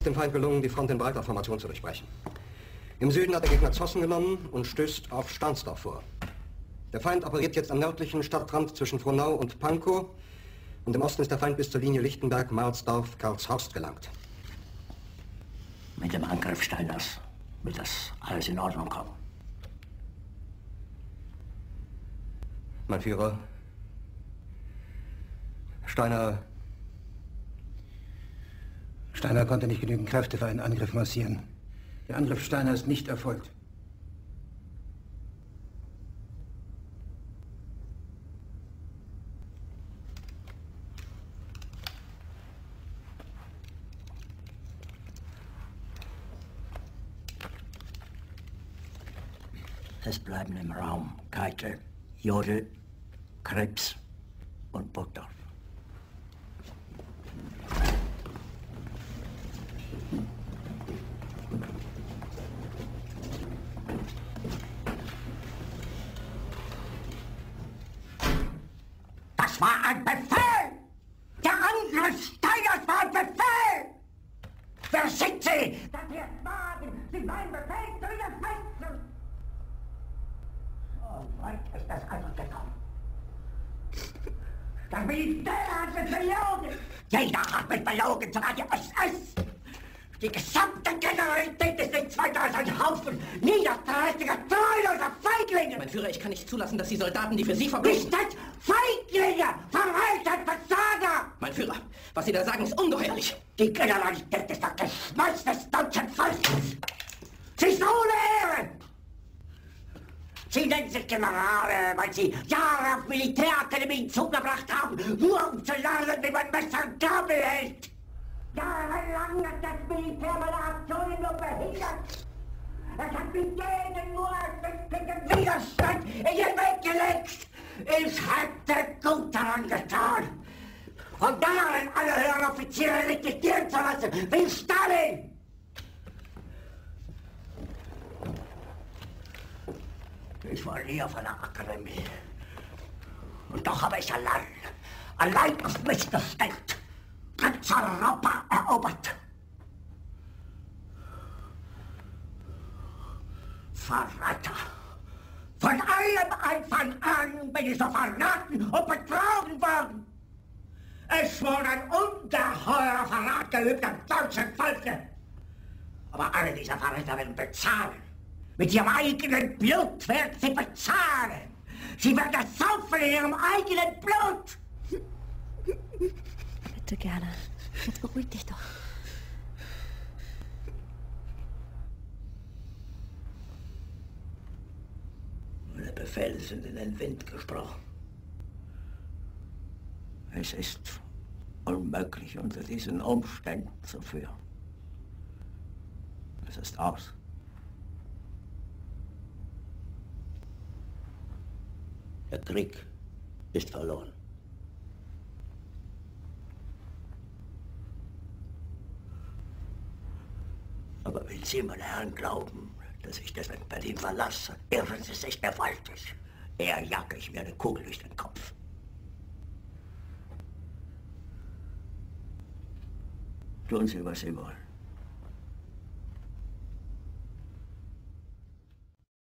Dem Feind gelungen, die Front in breiter Formation zu durchbrechen. Im Süden hat der Gegner Zossen genommen und stößt auf Stahnsdorf vor. Der Feind operiert jetzt am nördlichen Stadtrand zwischen Frohnau und Pankow und im Osten ist der Feind bis zur Linie Lichtenberg, Marsdorf, Karlshorst gelangt. Mit dem Angriff Steiners wird das alles in Ordnung kommen. Mein Führer, Steiner konnte nicht genügend Kräfte für einen Angriff massieren. Der Angriff Steiner ist nicht erfolgt. Es bleiben im Raum Keitel, Jodl, Krebs und Burgdorf. Das war ein Befehl! Der Angriff Steiners war ein Befehl! Wer sind Sie? Dass Sie es wagen, sich meinen Befehl zu widersetzen! So weit ist das also gekommen. Das Militär hat mich belogen! Jeder hat mich belogen, sogar die SS! Die gesamte Generalität ist nichts weiter als ein Haufen niederträchtiger, treuloser Feiglinge! Mein Führer, ich kann nicht zulassen, dass die Soldaten, die für Sie verbringen... Nicht als Feiglinge! Verreiter, Versager! Mein Führer, was Sie da sagen, ist ungeheuerlich! Die Generalität ist das Geschmeiß des deutschen Volkes! Sie ist ohne Ehre! Sie nennen sich Generale, weil Sie Jahre auf Militärakademien zugebracht haben, nur um zu lernen, wie man Messer und Gabel hält! Jahrelang hat das Militär meine Aktionen nur behindert! Es hat mich jeden nur ersichtlichen Widerstand in den Weg gelegt! Ich hätte gut daran getan, von darin alle höheren Offiziere liquidieren zu lassen, wie Stalin! Ich war nie auf einer Akademie. Und doch habe ich allein auf mich gestellt, ganz Europa erobert. Verräter! Von allem Anfang an bin ich so verraten und betrogen worden. Es wurde ein ungeheurer Verrat geübt am deutschen Volke. Aber alle diese Verräter werden bezahlen. Mit ihrem eigenen Blut werden sie bezahlen. Sie werden das saufen in ihrem eigenen Blut. Bitte gerne. Jetzt beruhig dich doch. Meine Befehle sind in den Wind gesprochen. Es ist unmöglich, unter diesen Umständen zu führen. Es ist aus. Der Krieg ist verloren. Aber wenn Sie, meine Herren, glauben, dass ich deswegen Berlin verlasse, irren Sie sich gewaltig. Eher jage ich mir eine Kugel durch den Kopf. Tun Sie, was Sie wollen.